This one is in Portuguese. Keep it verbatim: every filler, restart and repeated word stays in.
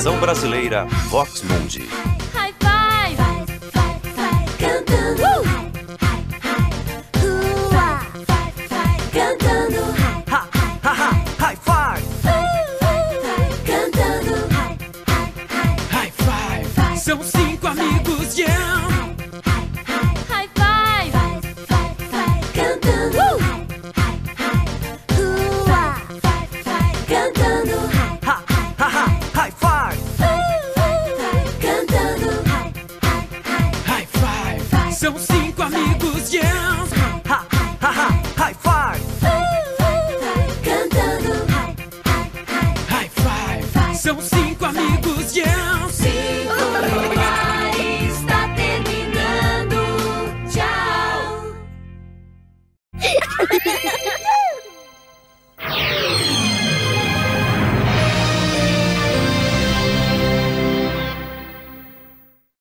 Versão brasileira Vox Mundi. Hi-five, cantando, Ua, cantando, Ha, ha, ha, high five. cantando, High five. São cinco amigos, yeah. Hi-five, cantando, Ua, cantando, Ha, ha, ha, high five. cantando, High five. São cinco amigos, yeah. Ha, ha, ha, high five. cantando, High five. São cinco amigos.